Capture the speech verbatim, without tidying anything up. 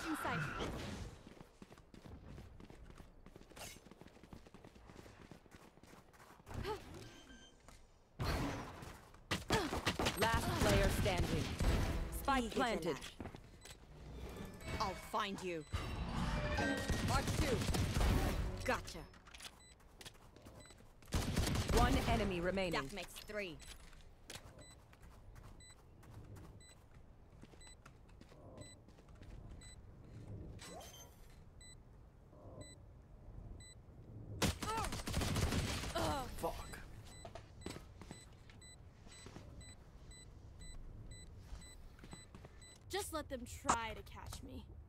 In sight. Last player standing. Spike planted. I'll find you. Mark two. Gotcha. One enemy remaining. That makes three. Fuck. Just let them try to catch me.